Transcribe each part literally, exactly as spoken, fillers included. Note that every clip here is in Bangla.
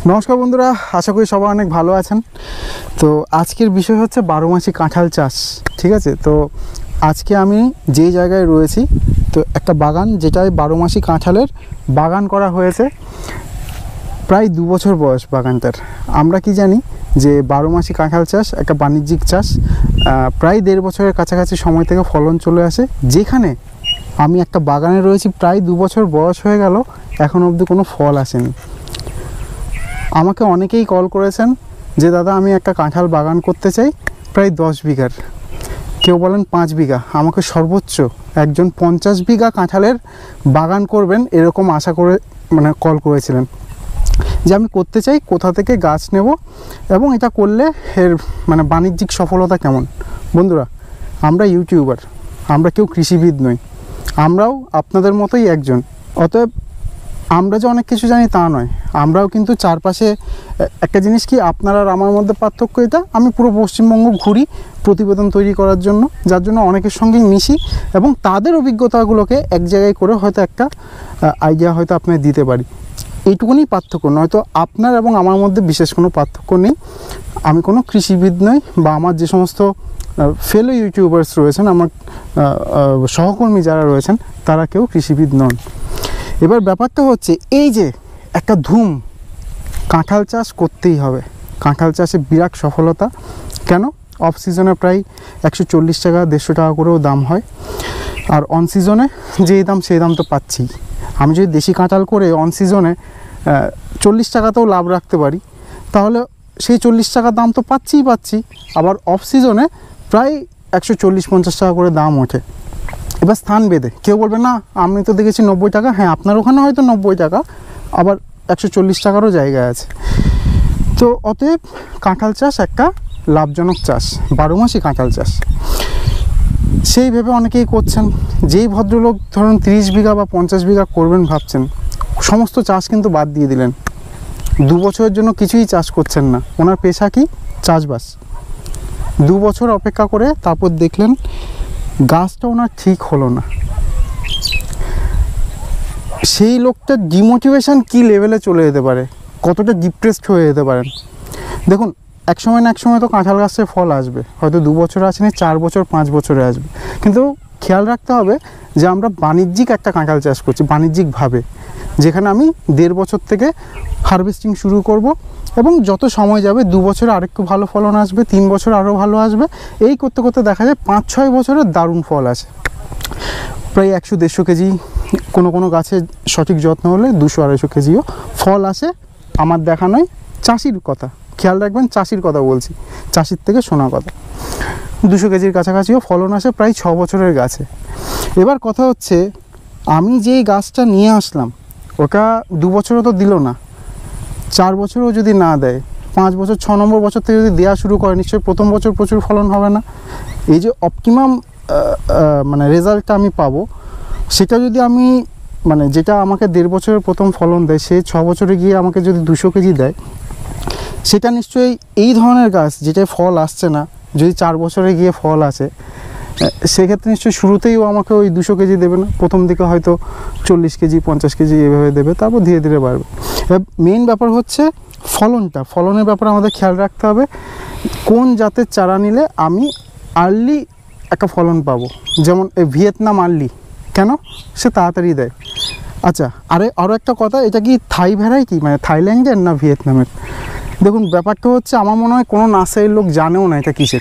নমস্কার বন্ধুরা, আশা করি সবাই অনেক ভালো আছেন। তো আজকের বিষয় হচ্ছে বারো মাসি কাঁঠাল চাষ। ঠিক আছে, তো আজকে আমি যেই জায়গায় রয়েছি, তো একটা বাগান যেটায় বারো মাসি কাঁঠালের বাগান করা হয়েছে। প্রায় দু বছর বয়স বাগানটার। আমরা কি জানি যে বারো মাসি কাঁঠাল চাষ একটা বাণিজ্যিক চাষ, প্রায় দেড় বছরের কাছাকাছি সময় থেকে ফলন চলে আসে। যেখানে আমি একটা বাগানে রয়েছি, প্রায় দু বছর বয়স হয়ে গেল, এখন অবধি কোনো ফল আসেনি। আমাকে অনেকেই কল করেছেন যে দাদা আমি একটা কাঁঠাল বাগান করতে চাই প্রায় দশ বিঘার, কেউ বলেন পাঁচ বিঘা, আমাকে সর্বোচ্চ একজন পঞ্চাশ বিঘা কাঁঠালের বাগান করবেন এরকম আশা করে মানে কল করেছিলেন যে আমি করতে চাই, কোথা থেকে গাছ নেব এবং এটা করলে এর মানে বাণিজ্যিক সফলতা কেমন। বন্ধুরা, আমরা ইউটিউবার, আমরা কেউ কৃষিবিদ নই, আমরাও আপনাদের মতোই একজন। অতএব আমরা যে অনেক কিছু জানি তা নয়, আমরাও কিন্তু চারপাশে একটা জিনিস কি আপনার আর আমার মধ্যে পার্থক্য এটা, আমি পুরো পশ্চিমবঙ্গ ঘুরি প্রতিবেদন তৈরি করার জন্য, যার জন্য অনেকের সঙ্গেই মিশি এবং তাদের অভিজ্ঞতাগুলোকে এক জায়গায় করে হয়তো একটা আইডিয়া হয়তো আপনাকে দিতে পারি। এইটুকুনি পার্থক্য, নয়তো আপনার এবং আমার মধ্যে বিশেষ কোনো পার্থক্য নেই। আমি কোনো কৃষিবিদ নই, বা আমার যে সমস্ত ফেলো ইউটিউবার্স রয়েছেন, আমার সহকর্মী যারা রয়েছেন, তারা কেউ কৃষিবিদ নন। এবার ব্যাপারটা হচ্ছে এই যে একটা ধুম, কাঁঠাল চাষ করতেই হবে। কাঁঠাল চাষে বিরাট সফলতা। কেন? অফ সিজনে প্রায় একশো চল্লিশ টাকা দেড়শো টাকা করেও দাম হয়, আর অন সিজনে যেই দাম সেই দাম তো পাচ্ছি। আমি যদি দেশি কাঁঠাল করে অন সিজনে চল্লিশ টাকাতেও লাভ রাখতে পারি, তাহলে সেই চল্লিশ টাকা দাম তো পাচ্ছিই পাচ্ছি, আবার অফ সিজনে প্রায় একশো চল্লিশ পঞ্চাশ টাকা করে দাম ওঠে। এবার স্থান বেঁধে কেউ বলবে না আমি তো দেখেছি নব্বই টাকা, হ্যাঁ আপনার ওখানে হয়তো নব্বই টাকা, আবার একশো চল্লিশ টাকারও জায়গা আছে। তো অতএব কাঁঠাল চাষ একটা লাভজনক চাষ, বারো মাসই কাঁঠাল চাষ। সেই ভেবে অনেকেই করছেন। যেই ভদ্রলোক ধরুন তিরিশ বিঘা বা পঞ্চাশ বিঘা করবেন ভাবছেন, সমস্ত চাষ কিন্তু বাদ দিয়ে দিলেন, দু বছরের জন্য কিছুই চাষ করছেন না। ওনার পেশা কি? চাষবাস। দু বছর অপেক্ষা করে তারপর দেখলেন গাছটা ওনার ঠিক হলো না। সেই লোকটার ডিমোটিভেশন কী লেভেলে চলে যেতে পারে, কতটা ডিপ্রেসড হয়ে যেতে পারেন। দেখুন, এক সময় না এক সময় তো কাঁঠাল গাছে ফল আসবে, হয়তো দু বছরে আসেনি, চার বছর পাঁচ বছরে আসবে। কিন্তু খেয়াল রাখতে হবে যে আমরা বাণিজ্যিক একটা কাঁঠাল চাষ করছি, বাণিজ্যিকভাবে, যেখানে আমি দেড় বছর থেকে হারভেস্টিং শুরু করব এবং যত সময় যাবে দু বছরে আরেকটু ভালো ফলন আসবে, তিন বছর আরও ভালো আসবে, এই করতে করতে দেখা যায় পাঁচ ছয় বছরের দারুণ ফল আসে। প্রায় একশো দেড়শো কেজি, কোনো কোনো গাছে সঠিক যত্ন হলে দুশো আড়াইশো কেজিও ফল আসে। আমার দেখা নয়, চাষির কথা, খেয়াল রাখবেন চাষির কথা বলছি, চাষির থেকে শোনা কথা। দুশো কেজির কাছাকাছিও ফলন আসে প্রায় ছ বছরের গাছে। এবার কথা হচ্ছে, আমি যেই গাছটা নিয়ে আসলাম ওটা দু বছরও তো দিল না, চার বছরও যদি না দেয়, পাঁচ বছর ছ নম্বর বছর থেকে যদি দেওয়া শুরু করে, নিশ্চয়ই প্রথম বছর প্রচুর ফলন হবে না। এই যে অপটিমাম মানে রেজাল্টটা আমি পাবো, সেটা যদি আমি মানে যেটা আমাকে দেড় বছরের প্রথম ফলন দেয়, সে ছ বছরে গিয়ে আমাকে যদি দুশো কেজি দেয়, সেটা নিশ্চয়ই এই ধরনের গাছ যেটায় ফল আসছে না, যদি চার বছরে গিয়ে ফল আসে, সেক্ষেত্রে নিশ্চয়ই শুরুতেই ও আমাকে ওই দুশো কেজি দেবে না, প্রথম দিকে হয়তো চল্লিশ কেজি পঞ্চাশ কেজি এভাবে দেবে, তারপর ধীরে ধীরে বাড়বে। মেইন ব্যাপার হচ্ছে ফলনটা, ফলনের ব্যাপারে আমাদের খেয়াল রাখতে হবে কোন জাতের চারা নিলে আমি আর্লি একটা ফলন পাবো। যেমন এই ভিয়েতনাম আর্লি, কেন? সে তাড়াতাড়ি দেয়। আচ্ছা, আরে আরও একটা কথা, এটা কি থাই ভ্যারাইটি, মানে থাইল্যান্ডের না ভিয়েতনামের? দেখুন, ব্যাপারটা হচ্ছে আমার মনে হয় কোনো নার্সারির লোক জানেও না এটা কিসের,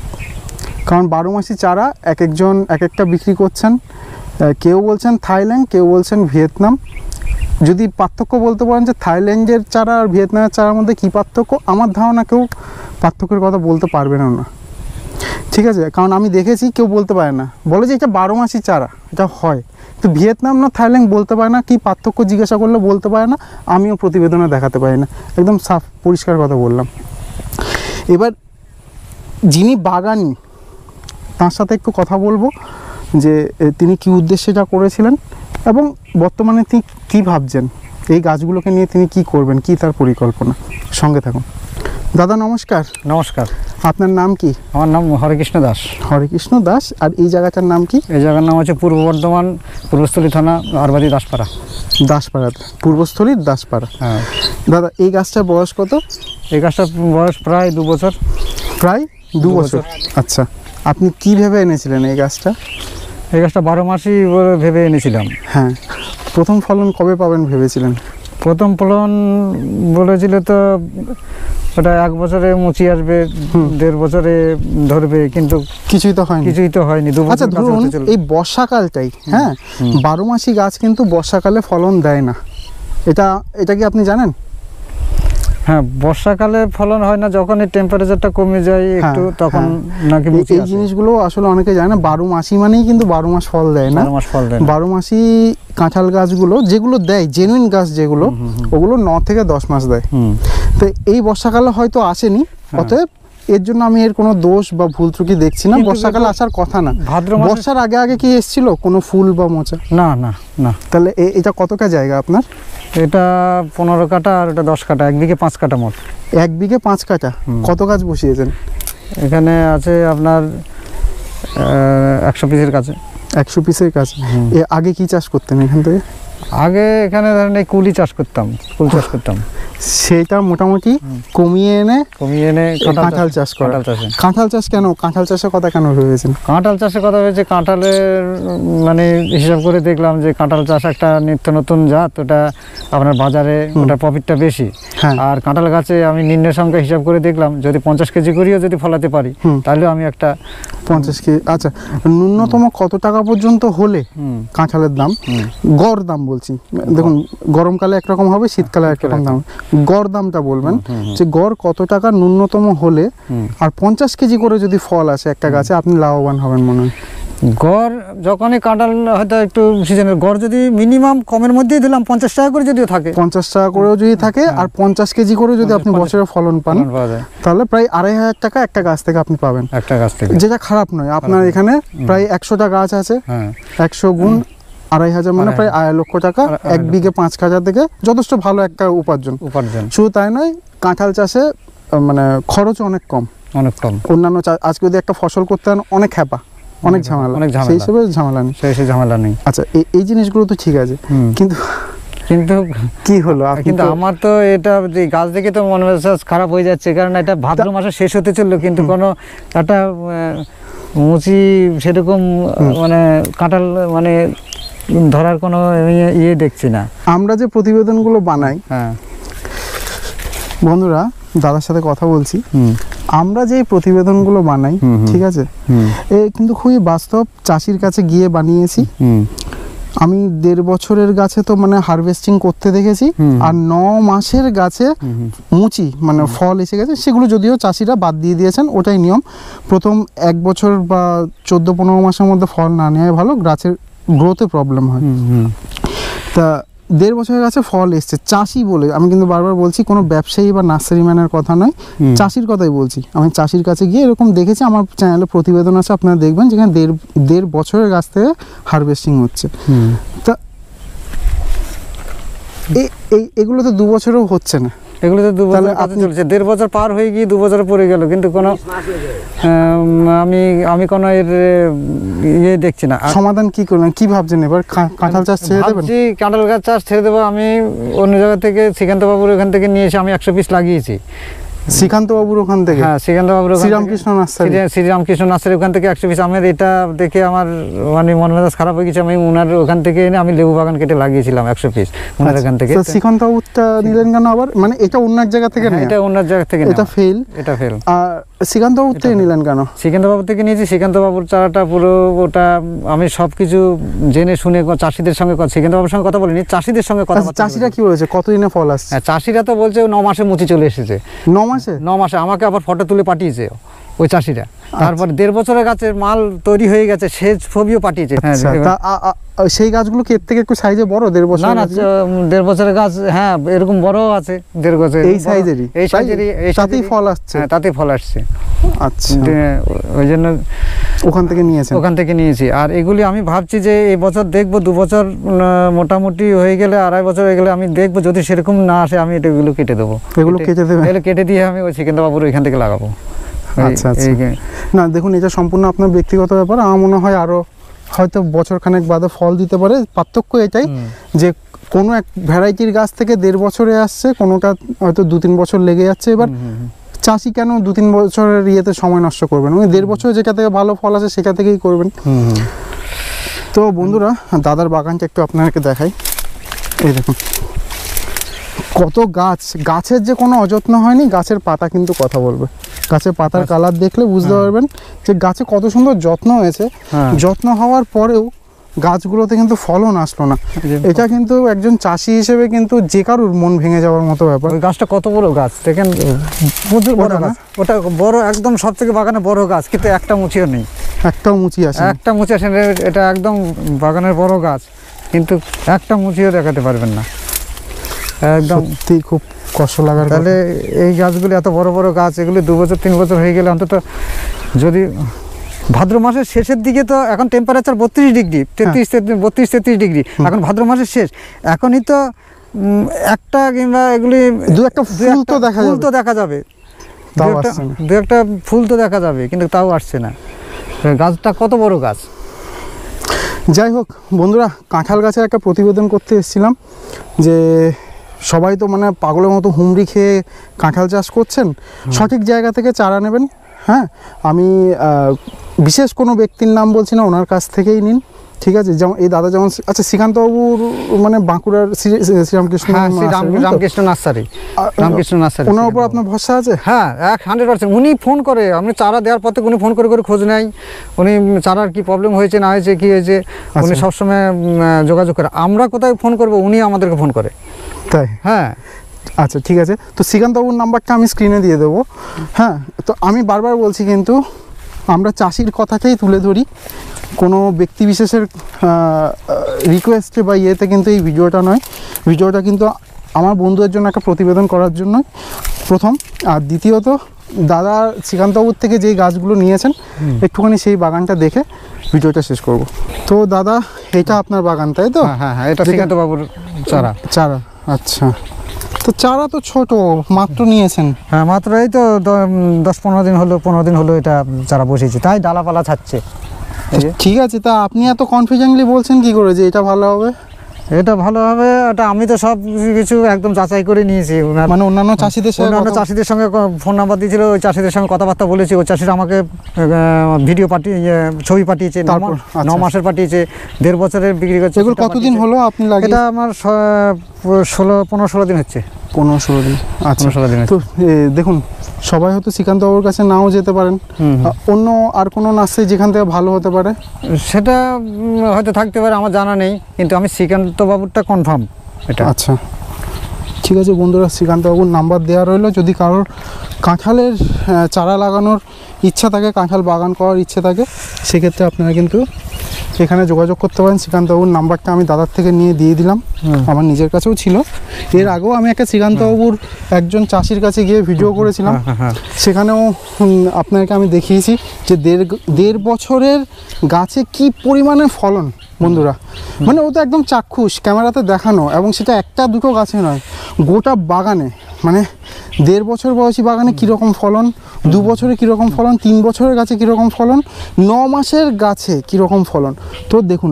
কারণ বারো মাসি চারা এক একজন এক একটা বিক্রি করছেন। কেউ বলছেন থাইল্যান্ড, কেউ বলছেন ভিয়েতনাম। যদি পার্থক্য বলতে পারেন যে থাইল্যান্ডের চারা আর ভিয়েতনামের চারার মধ্যে কী পার্থক্য, আমার ধারণা কেউ পার্থক্যের কথা বলতে পারবে না। ঠিক আছে, কারণ আমি দেখেছি কেউ বলতে পারে না, বলে যে এটা বারো মাসি চারা, এটা হয়। তো ভিয়েতনাম না থাইল্যান্ড বলতে পারে না, কী পার্থক্য জিজ্ঞাসা করলে বলতে পারে না, আমিও প্রতিবেদনে দেখাতে পারি না, একদম সাফ পরিষ্কার কথা বললাম। এবার যিনি বাগানি, তার সাথে একটু কথা বলবো যে তিনি কী উদ্দেশ্যে এটা করেছিলেন এবং বর্তমানে তিনি কী ভাবছেন, এই গাছগুলোকে নিয়ে তিনি কি করবেন, কি তার পরিকল্পনা। সঙ্গে থাকুন। দাদা নমস্কার। নমস্কার। আপনার নাম কি? আমার নাম হরেকৃষ্ণ দাস। হরেকৃষ্ণ দাস। আর এই জায়গাটার নাম কি? এই জায়গার নাম হচ্ছে পূর্ব বর্ধমান পূর্বস্থলী থানা আরবাদি দাসপাড়া। দাসপাড়া, পূর্বস্থলীর দাসপাড়া। হ্যাঁ দাদা, এই গাছটার বয়স কত? এই গাছটার বয়স প্রায় দু বছর। প্রায় দু বছর। আচ্ছা, আপনি কি ভেবে এনেছিলেন এই গাছটা? এই গাছটা বারো মাসই বলে ভেবে এনেছিলাম। হ্যাঁ, প্রথম ফলন কবে পাবেন ভেবেছিলেন? প্রথম ফলন বলেছিল তো ওটা এক বছরে মুচি আসবে, দেড় বছরে ধরবে, কিন্তু কিছুই তো হয়নি। কিছুই তো হয়নি। দু বছর। আচ্ছা ধরুন এই বর্ষাকালটাই, হ্যাঁ, বারো মাসি গাছ কিন্তু বর্ষাকালে ফলন দেয় না, এটা এটা কি আপনি জানেন? হ্যাঁ, বর্ষাকালে ফলন হয় না, যখন এই টেম্পারেচারটা কমে যায় একটু, তখন নাকি মুচি এই আসে। জিনিসগুলো আসলে অনেকে জানে না। বারো মাসি মানেই কিন্তু বারো মাস ফল দেয় না। বারো মাস ফল দেয় না। বারো মাসি কাঁঠাল গাছগুলো যেগুলো দেয়, জেনুইন গাছ যেগুলো, ওগুলো ন থেকে দশ মাস দেয়। তো এই বর্ষাকালে হয়তো আসেনি, অতএব এর জন্য আমি এর কোনো দোষ বা ভুল ত্রুটি দেখছি না। বর্ষাকালে আসার কথা না। ভাদ্র বর্ষার আগে আগে কি এসেছিল কোনো ফুল বা মোচা? না না না। তাহলে এটা কতটা জায়গা আপনার? এটা পনেরো কাঠা আর এটা দশ কাঠা, এক বিঘে পাঁচ কাঠা মোট। এক বিঘে পাঁচ কাঠা। কত গাছ বসিয়েছেন? এখানে আছে আপনার একশো পিসের কাছে। একশো পিসের কাছে। এ আগে কি চাষ করতেন এখান থেকে? আগে এখানে ধরেন এই কুলি চাষ করতাম, কুল চাষ করতাম। সেটা মোটামুটি কমিয়ে এনে কমিয়ে এনে কাঁঠাল চাষ করা। কাঁঠাল চাষে কাঁঠাল চাষ কেন? কাঁঠাল চাষের কথা কেন ভেবেছেন? কাঁঠাল চাষের কথা হয়েছে, কাঁঠালের মানে হিসাব করে দেখলাম যে কাঁঠাল চাষ একটা নিত্য নতুন জাত, ওটা আপনার বাজারে ওটা প্রফিটটা বেশি। আর কাঁঠাল গাছে আমি নিম্ন সংখ্যা হিসাব করে দেখলাম, যদি পঞ্চাশ কেজি করেও যদি ফলাতে পারি তাহলে আমি একটা পঞ্চাশ কেজি। আচ্ছা, ন্যূনতম কত টাকা পর্যন্ত হলে কাঁঠালের দাম, গড় দাম বলছি, দেখুন গরমকালে একরকম হবে, শীতকালে একরকম দাম, গড় দামটা বলবেন যে গড় কত টাকা ন্যূনতম হলে আর পঞ্চাশ কেজি করে যদি ফল আসে একটা গাছে, আপনি লাভবান হবেন মনে হয়? গড় যখনই কাঁঠাল হয়তো একটু সিজনের, গড় যদি মিনিমাম কমের মধ্যেই দিলাম পঞ্চাশ টাকা করে যদিও থাকে, পঞ্চাশ টাকা করেও যদি থাকে আর পঞ্চাশ কেজি করে যদি আপনি বছরে ফলন পান, তাহলে প্রায় আড়াই হাজার টাকা একটা গাছ থেকে আপনি পাবেন। একটা গাছ থেকে, যেটা খারাপ নয়। আপনার এখানে প্রায় একশোটা গাছ আছে, একশো গুণ আড়াই হাজার মানে প্রায় আড়াই লক্ষ টাকা। এক বিঘে পাঁচ কাঠা থেকে যথেষ্ট ভালো একটা উপার্জন। উপার্জন শুধু তাই নয়, কাঁঠাল চাষে মানে খরচ অনেক কম, অনেক কম। অন্যান্য আজকে যদি একটা ফসল করতে হন অনেক হ্যাপা, অনেক ঝামেলা, সেই হিসেবে ঝামেলা নেই, সেই ঝামেলা নেই। আচ্ছা, এই জিনিসগুলো তো ঠিক আছে, কিন্তু কিন্তু কি হলো? কিন্তু আমার তো এটা গাছ দেখে তো মন মেজাজ খারাপ হয়ে যাচ্ছে, কারণ এটা ভাদ্র মাসে শেষ হতে চললো, কিন্তু কোনো একটা মুচি সেরকম মানে কাঁঠাল মানে ধরার কোনো ইয়ে দেখছি না। আমরা যে প্রতিবেদনগুলো বানাই, হ্যাঁ বন্ধুরা, দাদার সাথে কথা বলছি, আমরা যে প্রতিবেদনগুলো বানাই, ঠিক আছে, এ কিন্তু খুবই বাস্তব, চাষির কাছে গিয়ে বানিয়েছি। আমি দেড় বছরের গাছে তো মানে হারভেস্টিং করতে দেখেছি, আর ন মাসের গাছে মুচি মানে ফল এসে গেছে, সেগুলো যদিও চাষিরা বাদ দিয়ে দিয়েছেন, ওটাই নিয়ম। প্রথম এক বছর বা চোদ্দো পনেরো মাসের মধ্যে ফল না নেওয়াই ভালো, গাছের গ্রোথে প্রবলেম হয়। তা দেড় বছরের কাছে ফল এসছে, চাষি বলে আমি কিন্তু বারবার বলছি, কোনো ব্যবসায়ী বা নার্সারি ম্যানের কথা নয়, চাষির কথাই বলছি। আমি চাষির কাছে গিয়ে এরকম দেখেছি, আমার চ্যানেলে প্রতিবেদন আছে, আপনারা দেখবেন, যেখানে দেড় দেড় বছরের গাছ থেকে হারভেস্টিং হচ্ছে। তা এই এগুলো তো দু বছরেও হচ্ছে না, এগুলো তো দু বছর চলছে, দেড় বছর পার হয়ে গিয়ে দু বছর পরে গেল, কিন্তু কোনো আমি আমি কোনো এর ইয়ে দেখছি না। সমাধান কি করবেন, কি ভাবছেন এবার? কাঁঠাল চাষ ছেড়ে দেবেন? ভাবছি কাঁঠাল গাছ চাষ ছেড়ে দেবো। আমি অন্য জায়গা থেকে শ্রীকান্ত বাবুর ওখান থেকে নিয়ে এসে আমি একশো পিস লাগিয়েছি। শ্রীকান্ত বাবুর ওখান থেকে? হ্যাঁ, শ্রীকান্ত বাবুর শ্রীরামকৃষ্ণ নার্সারি, শ্রীরামকৃষ্ণ নার্সারি ওখান থেকে একশো পিস। আমার এটা দেখে আমার মানে মন মেজাজ খারাপ হয়ে গেছে। আমি ওনার ওখান থেকে এনে আমি লেবু বাগান কেটে লাগিয়েছিলাম একশো পিস ওনার ওখান থেকে। শ্রীকান্ত বাবুরটা নিলেন কেন আবার? মানে এটা অন্য এক জায়গা থেকে? এটা অন্য জায়গা থেকে, এটা ফেল, এটা ফেল। আর শ্রীকান্ত বাবুর থেকে নিলেন কেন? শ্রীকান্ত বাবুর থেকে নিয়েছি, শ্রীকান্ত বাবুর চারাটা পুরো ওটা আমি সব কিছু জেনে শুনে চাষিদের সঙ্গে, শ্রীকান্ত বাবুর সঙ্গে কথা বলিনি, চাষিদের সঙ্গে কথা। চাষিরা কি বলেছে, কতদিনে ফল আসছে? চাষিরা তো বলছে ন মাসে মুচি চলে এসেছে। ন মাসে? ন মাসে আমাকে আবার ফটো তুলে পাঠিয়েছে ওই চাষিরা। তারপর দেড় বছরের গাছের মাল তৈরি হয়ে গেছে, সে ছবিও পাঠিয়েছে। সেই গাছগুলো কি এর থেকে একটু সাইজে বড়? দেড় বছর? না না, দেড় বছরের গাছ, হ্যাঁ এরকম বড় আছে, দেড় বছর এই সাইজেরই, এই সাইজেরই, তাতেই ফল আসছে? হ্যাঁ, তাতেই ফল আসছে। আচ্ছা, ওই জন্য ওখান থেকে নিয়েছেন? ওখান থেকে নিয়েছি। আর এগুলি আমি ভাবছি যে এই বছর দেখবো, দু বছর মোটামুটি হয়ে গেলে, আড়াই বছর হয়ে গেলে আমি দেখবো, যদি সেরকম না আসে আমি এগুলো কেটে দেবো। এগুলো কেটে দেবেন? এগুলো কেটে দিয়ে আমি ওই সিকান্ত বাবুর এখান থেকে লাগাবো। আচ্ছা আচ্ছা। না দেখুন, এটা সম্পূর্ণ আপনার ব্যক্তিগত ব্যাপার। আমার মনে হয় আরও হয়তো বছরখানেক বাদে ফল দিতে পারে। পার্থক্য এটাই যে কোনো এক ভ্যারাইটির গাছ থেকে দেড় বছরে আসছে, কোনোটা হয়তো দু তিন বছর লেগে যাচ্ছে। এবার চাষি কেন দু তিন বছরের ইয়েতে সময় নষ্ট করবেন? ওই দেড় বছর যেটা থেকে ভালো ফল আসে সেটা থেকেই করবেন। তো বন্ধুরা, দাদার বাগানটা একটু আপনাদেরকে দেখাই। এই দেখুন কত গাছ, গাছের যে কোনো অযত্ন হয়নি, গাছের পাতা কিন্তু কথা বলবে। গাছের পাতার কালার দেখলে বুঝতে পারবেন যে গাছে কত সুন্দর যত্ন হয়েছে। যত্ন হওয়ার পরেও গাছগুলোতে কিন্তু ফলন আসলো না। এটা কিন্তু একজন চাষি হিসেবে কিন্তু যে কারোর মন ভেঙে যাওয়ার মতো ব্যাপার। ওই গাছটা কত বড় গাছ দেখেন, প্রচুর বড় গাছ। ওটা বড়, একদম সব থেকে বাগানে বড় গাছ, কিন্তু একটা মুচিও নেই। একটাও মুচি আসে? একটা মুচি আসে। এটা একদম বাগানের বড় গাছ, কিন্তু একটা মুচিও দেখাতে পারবেন না। একদম সত্যি খুব কষ্ট লাগার। তাহলে এই গাছগুলি এত বড় বড় গাছ, এগুলি দু বছর তিন বছর হয়ে গেলে অন্তত, যদি ভাদ্র মাসের শেষের দিকে, তো এখন টেম্পারেচার বত্রিশ ডিগ্রি, তেত্রিশ বত্রিশ তেত্রিশ ডিগ্রি, এখন ভাদ্র মাসের শেষ, এখনই তো একটা কিংবা এগুলি দু একটা ফুল তো দেখা ফুল তো দেখা যাবে, দু একটা ফুল তো দেখা যাবে, কিন্তু তাও আসছে না। গাছটা কত বড় গাছ। যাই হোক বন্ধুরা, কাঁঠাল গাছের একটা প্রতিবেদন করতে এসেছিলাম যে সবাই তো মানে পাগলের মতো হুমড়ি খেয়ে কাঁঠাল চাষ করছেন, সঠিক জায়গা থেকে চারা নেবেন। হ্যাঁ, আমি বিশেষ কোনো ব্যক্তির নাম বলছি না, ওনার কাছ থেকেই নিন, ঠিক আছে? যেমন এই দাদা যেমন, আচ্ছা শ্রীকান্তবাবুর মানে বাঁকুড়ার শ্রীরামকৃষ্ণ রামকৃষ্ণ নার্সারি, রামকৃষ্ণ নার্সারি, ওনার উপর আপনার ভরসা আছে? হ্যাঁ, এক হান্ড্রেড পার্সেন্ট। উনি ফোন করে, আমি চারা দেওয়ার পর থেকে উনি ফোন করে করে খোঁজ নেয়, উনি চারার কি প্রবলেম হয়েছে না হয়েছে, কি হয়েছে, উনি সবসময় যোগাযোগ করে। আমরা কোথায় ফোন করবো, উনি আমাদেরকে ফোন করে। তাই? হ্যাঁ। আচ্ছা ঠিক আছে, তো শ্রীকান্তবাবুর নাম্বারটা আমি স্ক্রিনে দিয়ে দেবো। হ্যাঁ, তো আমি বারবার বলছি কিন্তু আমরা চাষির কথাটাই তুলে ধরি, কোনো ব্যক্তি বিশেষের রিকোয়েস্টে বা ইয়েতে কিন্তু এই ভিডিওটা নয়। ভিডিওটা কিন্তু আমার বন্ধুদের জন্য একটা প্রতিবেদন করার জন্য প্রথম। আর দ্বিতীয়ত, দাদা শ্রীকান্তবাবুর থেকে যেই গাছগুলো নিয়েছেন একটুখানি সেই বাগানটা দেখে ভিডিওটা শেষ করব। তো দাদা, এটা আপনার বাগান তাই তো? হ্যাঁ হ্যাঁ, এটা শ্রীকান্তবাবুর চারা। চারা, আচ্ছা। তো চারা তো ছোট, মাত্র নিয়েছেন? হ্যাঁ, মাত্র এই তো দশ পনেরো দিন হলো, পনেরো দিন হলো এটা চারা বসেছে, তাই ডালাপালা ছাড়ছে। ঠিক আছে, তা আপনি এত কনফিডেন্টলি বলছেন কি করে যে এটা ভালো হবে? এটা ভালো হবে, এটা আমি তো সব কিছু একদম যাচাই করে নিয়েছি। মানে অন্যান্য চাষিদের সঙ্গে, অন্যান্য চাষিদের সঙ্গে ফোন নাম্বার দিয়েছিল, ওই চাষিদের সঙ্গে কথাবার্তা বলেছি। ওই চাষিরা আমাকে ভিডিও পাঠিয়ে, ছবি পাঠিয়েছে, ন মাসের পাঠিয়েছে, দেড় বছরের বিক্রি করছে। এগুলো কতদিন হলো আপনি লাগিয়ে? এটা আমার ষোলো পনেরো ষোলো দিন হচ্ছে। পনেরো ষোলো দিন আচ্ছা ষোলো দিন। তো দেখুন, সবাই হয়তো শ্রীকান্তবাবুর কাছে নাও যেতে পারেন, অন্য আর কোনো নার্সারি যেখান থেকে ভালো হতে পারে সেটা হয়তো থাকতে পারে, আমার জানা নেই, কিন্তু আমি শ্রীকান্তবাবুরটা কনফার্ম এটা। আচ্ছা ঠিক আছে বন্ধুরা, শ্রীকান্তবাবুর নাম্বার দেওয়া রইলো। যদি কারোর কাঁঠালের চারা লাগানোর ইচ্ছা থাকে, কাঁঠাল বাগান করার ইচ্ছে থাকে, সেক্ষেত্রে আপনারা কিন্তু এখানে যোগাযোগ করতে পারেন। শ্রীকান্তবাবুর নাম্বারটা আমি দাদার থেকে নিয়ে দিয়ে দিলাম, আমার নিজের কাছেও ছিল। এর আগেও আমি একটা শ্রীকান্তবাবুর একজন চাষির কাছে গিয়ে ভিডিও করেছিলাম, সেখানেও আপনাকে আমি দেখিয়েছি যে দেড় দেড় বছরের গাছে কি পরিমাণে ফলন বন্ধুরা। মানে ও তো একদম চাক্ষুষ ক্যামেরাতে দেখানো, এবং সেটা একটা দুটো গাছে নয়, গোটা বাগানে। মানে দেড় বছর বয়সী বাগানে কীরকম ফলন, দু বছরে কীরকম ফলন, তিন বছরের গাছে কীরকম ফলন, ন মাসের গাছে কীরকম ফলন। তো দেখুন,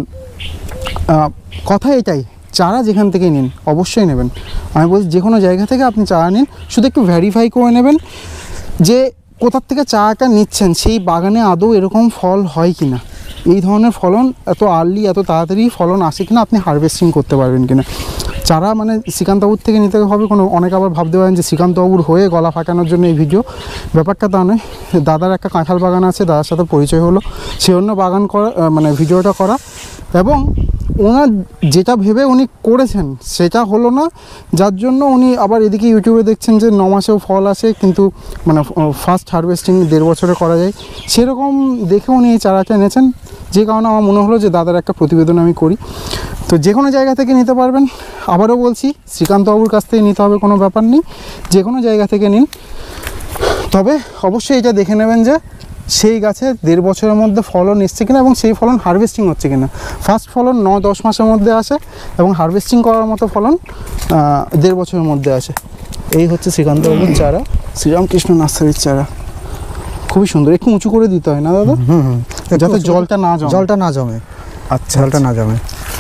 কথা এটাই, চারা যেখান থেকে নিন অবশ্যই নেবেন। আমি বলছি যে কোনো জায়গা থেকে আপনি চারা নিন, শুধু একটু ভেরিফাই করে নেবেন যে কোথার থেকে চারাটা নিচ্ছেন, সেই বাগানে আদৌ এরকম ফল হয় কি না, এই ধরনের ফলন এত আর্লি, এত তাড়াতাড়ি ফলন আসে কিনা, আপনি হারভেস্টিং করতে পারবেন কিনা। চারা মানে শ্রীকান্তবাবুর থেকে নিতে হবে কোনো, অনেকে আবার ভাবতে পারেন যে শ্রীকান্তবাবুর হয়ে গলা ফাটানোর জন্য এই ভিডিও, ব্যাপারটা তা নয়। দাদার একটা কাঁঠাল বাগান আছে, দাদার সাথে পরিচয় হলো, সে অন্য বাগান করা মানে ভিডিওটা করা, এবং ওনার যেটা ভেবে উনি করেছেন সেটা হলো না, যার জন্য উনি আবার এদিকে ইউটিউবে দেখছেন যে ন মাসেও ফল আসে, কিন্তু মানে ফার্স্ট হারভেস্টিং দেড় বছরে করা যায়, সেরকম দেখে উনি এই চারাটা এনেছেন। যে কারণে আমার মনে হলো যে দাদার একটা প্রতিবেদন আমি করি। তো যে কোনো জায়গা থেকে নিতে পারবেন, আবারও বলছি শ্রীকান্তবাবুর কাছ থেকে নিতে হবে কোনো ব্যাপার নেই, যে কোনো জায়গা থেকে নিন। তবে অবশ্যই এটা দেখে নেবেন যে সেই গাছে দেড় বছরের মধ্যে ফলন এসছে কিনা এবং সেই ফলন হারভেস্টিং হচ্ছে কিনা। ফার্স্ট ফলন নয় দশ মাসের মধ্যে আসে এবং হারভেস্টিং করার মতো ফলন দেড় বছরের মধ্যে আসে। এই হচ্ছে শ্রীকান্তবাবুর চারা, শ্রীরামকৃষ্ণ নার্সারির চারা। খুবই সুন্দর, একটু উঁচু করে দিতে হয় না দাদা? হুম হুম যাতে জলটা না জমে। জলটা না জমে আচ্ছা, জলটা না জমে।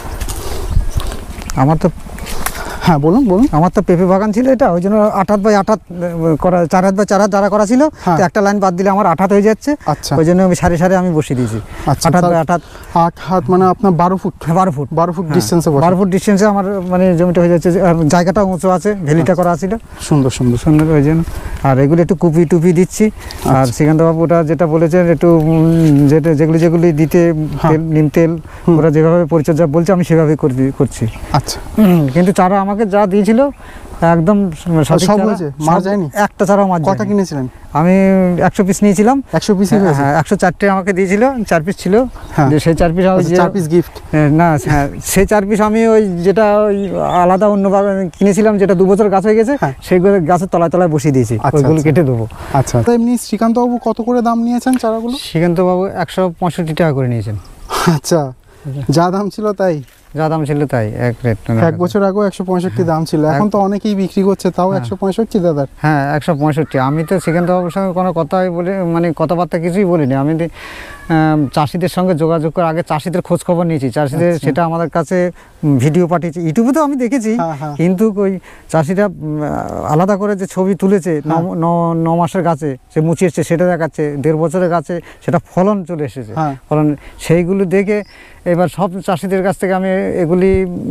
আমার তো হ্যাঁ বলুন বলুন। আমার তো পেঁপে বাগান ছিল, এটা ওই জন্য আট হাত বাই আট হাত করা, চার হাত বাই চার হাত যারা করা ছিল, তো একটা লাইন বাদ দিলে আমার আট হাত হয়ে যাচ্ছে। আচ্ছা, ওই জন্য আমি সারি সারি আমি বসিয়ে দিয়েছি। আচ্ছা, আট হাত বাই আট হাত। আট হাত মানে আপনার বারো ফুট। বারো ফুট বারো ফুট ডিস্টেন্সে। বারো ফুট ডিস্টেন্সে আমার মানে জমিটা হয়ে যাচ্ছে। জায়গাটা উঁচু আছে, ভ্যালিটা করা ছিল। সুন্দর সুন্দর সুন্দর ওই জন্য। আর এগুলো একটু কুপি টুপি দিচ্ছি। আর শ্রীকান্তবাবু ওটা যেটা বলেছেন একটু যেটা যেগুলি যেগুলি দিতে তেল, নিম তেল, ওরা যেভাবে পরিচর্যা বলছে আমি সেভাবে করছি। আচ্ছা, কিন্তু চারা আমাকে যা দিয়েছিল একদম সব হয়েছে, মার যায়নি একটা চারাও মার। কটা কিনেছিলেন? আমি একশো পিস নিয়েছিলাম। একশো পিস? হ্যাঁ, একশো চারটে আমাকে দিয়েছিল, চার পিস ছিল। সেই চার পিস চার পিস গিফট না, হ্যাঁ সেই চার পিস আমি ওই যেটা ওই আলাদা অন্য কিনেছিলাম, যেটা দু বছর গাছ হয়ে গেছে, সেইগুলো গাছের তলায় তলায় বসিয়ে দিয়েছি, ওইগুলো কেটে দেবো। আচ্ছা, এমনি শ্রীকান্তবাবু কত করে দাম নিয়েছেন চারাগুলো? শ্রীকান্তবাবু একশো পঁয়ষট্টি টাকা করে নিয়েছেন। আচ্ছা, যা দাম ছিল তাই? যা দাম ছিল তাই, এক রেট। এক বছর আগেও একশো পঁয়ষট্টি দাম ছিল, এখন তো অনেকেই বিক্রি করছে, তাও একশো পঁয়ষট্টি দাদার? হ্যাঁ, একশো পঁয়ষট্টি। আমি তো শ্রীকান্তবাবুর সঙ্গে কোনো কথাই বলে মানে কথাবার্তা কিছুই বলিনি। আমি চাষিদের সঙ্গে যোগাযোগ করে আগে চাষিদের খোঁজ খবর নিয়েছি। চাষিদের সেটা আমাদের কাছে ভিডিও পাঠিয়েছি, ইউটিউবে তো আমি দেখেছি, কিন্তু ওই চাষিরা আলাদা করে যে ছবি তুলেছে ন মাসের গাছে সে মুচিয়েছে সেটা দেখাচ্ছে, দেড় বছরের গাছে সেটা ফলন চলে এসেছে, ফলন সেইগুলো দেখে এবার সব চাষিদের কাছ থেকে আমি এগুলি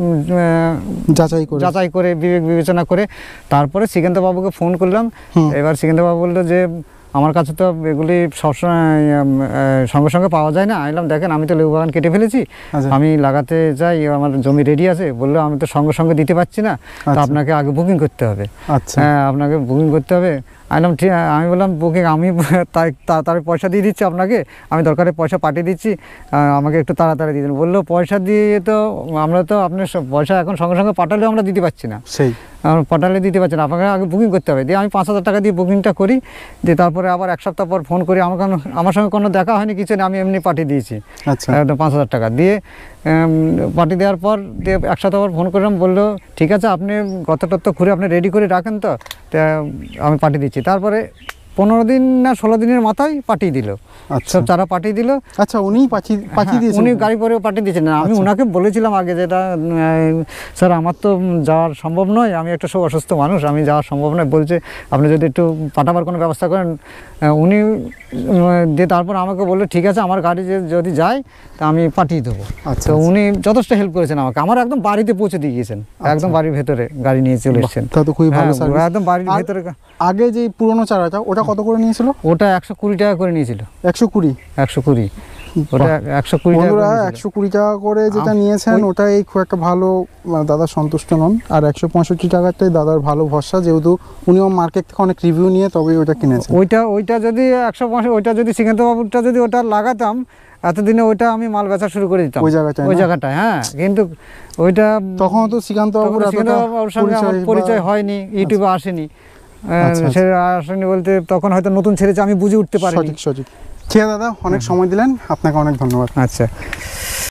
যাচাই করে যাচাই করে বিবেক বিবেচনা করে তারপরে শ্রীকান্তবাবুকে ফোন করলাম। এবার শ্রীকান্তবাবু বললো যে আমার কাছে তো এগুলি সবসময় সঙ্গে সঙ্গে পাওয়া যায় না। আইলাম, দেখেন আমি তো লেবু বাগান কেটে ফেলেছি, আমি লাগাতে চাই, আমার জমি রেডি আছে। বললো আমি তো সঙ্গে সঙ্গে দিতে পারছি না, তো আপনাকে আগে বুকিং করতে হবে। হ্যাঁ, আপনাকে বুকিং করতে হবে। আইলাম, ঠিক। আমি বললাম বুকিং আমি তাই তাড়াতাড়ি পয়সা দিয়ে দিচ্ছি আপনাকে, আমি দরকারে পয়সা পাঠিয়ে দিচ্ছি, আমাকে একটু তাড়াতাড়ি দিয়ে দিন। বললো পয়সা দিয়ে তো আমরা তো আপনার পয়সা এখন সঙ্গে সঙ্গে পাঠালেও আমরা দিতে পারছি না, সেই পাঠালে দিতে পারছি না, আপনাকে আগে বুকিং করতে হবে। দিয়ে আমি পাঁচ হাজার টাকা দিয়ে বুকিংটা করি, দিয়ে তারপরে আবার এক সপ্তাহ পর ফোন করি, আমার আমার সঙ্গে কোনো দেখা হয়নি, কিছু না, আমি এমনি পাঠিয়ে দিয়েছি। আচ্ছা, পাঁচ হাজার টাকা দিয়ে পাঠিয়ে দেওয়ার পর দিয়ে এক সপ্তাহ পর ফোন করলাম, বললো ঠিক আছে আপনি গত টত্ত ঘুরে আপনি রেডি করে রাখেন, তো আমি পাঠিয়ে দিচ্ছি। তারপরে পনেরো দিন না ষোলো দিনের মাথায় পাঠিয়ে দিল, সব চারা পাঠিয়ে দিল। আচ্ছা, উনি পাঠিয়ে পাঠিয়ে দিয়েছেন? উনি গাড়ি করেও পাঠিয়ে দিয়েছেন। আমি ওনাকে বলেছিলাম আগে যেটা, স্যার আমার তো যাওয়ার সম্ভব নয়, আমি একটা সব অসুস্থ মানুষ, আমি যাওয়া সম্ভব নয়, বলছে আপনি যদি একটু পাঠাবার কোনো ব্যবস্থা করেন। উনি দিয়ে তারপর আমাকে বললো ঠিক আছে, আমার গাড়ি যদি যায় তা আমি পাঠিয়ে দেবো। তো উনি যথেষ্ট হেল্প করেছেন আমাকে, আমার একদম বাড়িতে পৌঁছে দিয়ে গিয়েছেন, একদম বাড়ির ভেতরে গাড়ি নিয়ে চলে এসেছেন। তা তো খুবই ভালো, একদম বাড়ির ভেতরে। আগে যে পুরোনো চারাটা ওটা কত করে নিয়েছিল? ওটা একশো কুড়ি টাকা করে নিয়েছিল। একশো কুড়ি? একশো কুড়ি ওটা একশো কুড়ি টাকা। একশো কুড়ি টাকা করে যেটা নিয়েছেন ওটাই খুব একটা ভালো, দাদা সন্তুষ্ট নন। আর একশো পঁয়ষট্টি টাকাটাই দাদার ভালো ভরসা, যেহেতু উনিও মার্কেট থেকে অনেক রিভিউ নিয়ে তবে ওইটা কিনেছেন। ওইটা ওইটা যদি একশো পঁয়ষট্টি ওইটা যদি শ্রীকান্তবাবুটা যদি ওটা লাগাতাম এতদিনে ওইটা আমি মাল বেচা শুরু করে দিতাম ওই জায়গাটায়, ওই জায়গাটায়। হ্যাঁ, কিন্তু ওইটা তখন তো শ্রীকান্তবাবুর সঙ্গে আমার পরিচয় হয়নি, ইউটিউবে আসেনি। সে আসেনি বলতে তখন হয়তো নতুন ছেড়েছে, আমি বুঝে উঠতে পারিনি। সঠিক সঠিক। ঠিক আছে দাদা, অনেক সময় দিলেন, আপনাকে অনেক ধন্যবাদ। আচ্ছা।